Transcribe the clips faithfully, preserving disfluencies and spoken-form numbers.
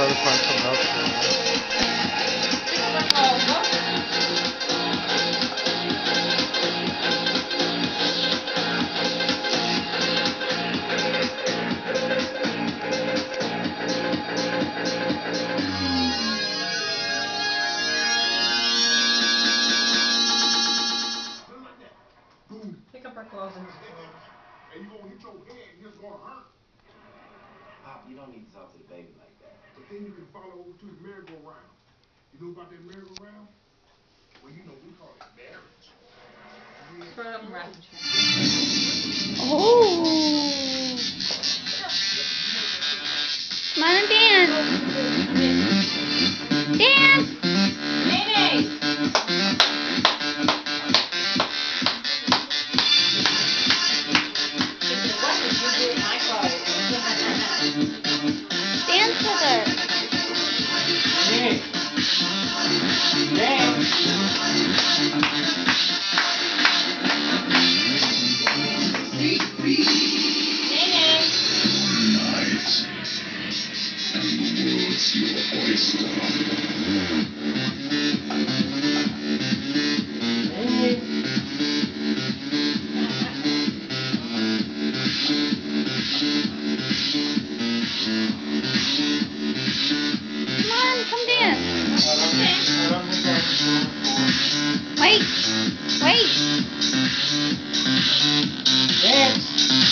try to find something else to do. Pick up our clothes and and you gonna hit your head and it's gonna hurt. Pop, you don't need to talk to the baby like that. But then you can follow over to the merry-go-round. You know about that merry-go-round? Well, you know, we call it marriage. throw it up and wrap it. Oh! Come on and dance! Dance! Mayday! Dance with her! Hey! Dance! Come on, come dance! Wait! Wait! Dance!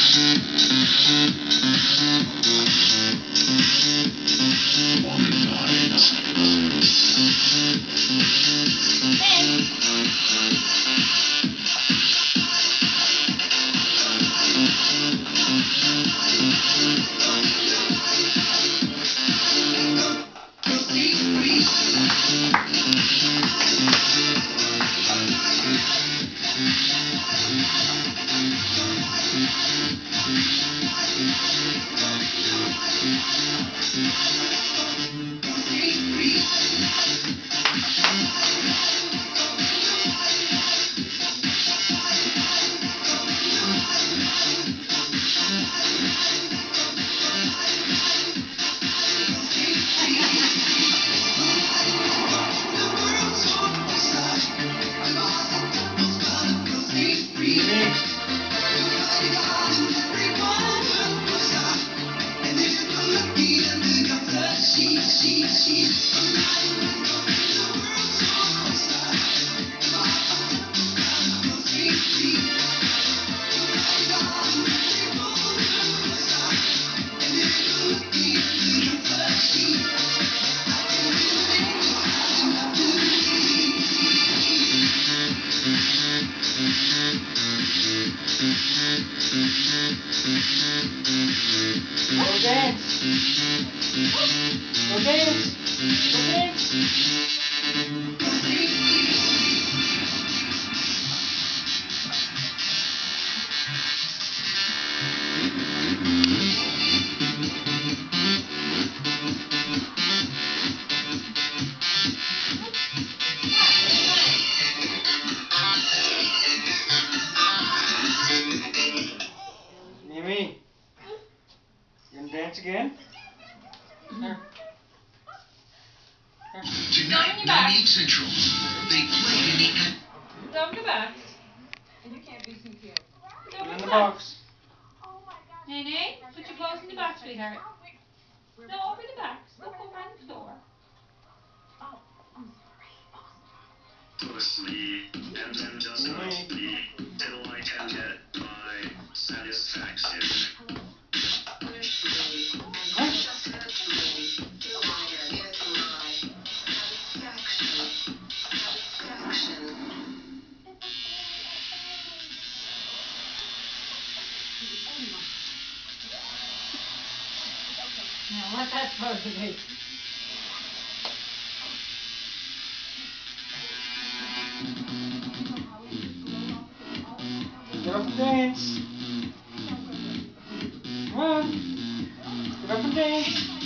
Go dance! Go dance! Go dance! Mimi, you gonna dance again? Here. Here. Tonight, ninety-eight Central. They play in the end. Throw in the box. And you can't be too cute. Throw Put in it in the the box. box. Nene, put your clothes in the box, sweetheart. No, open the box. Don't go around the floor. To sleep and then just go sleep till I can get my satisfaction. Now, what's that supposed to be? Get up and dance. Come on. Get up and dance.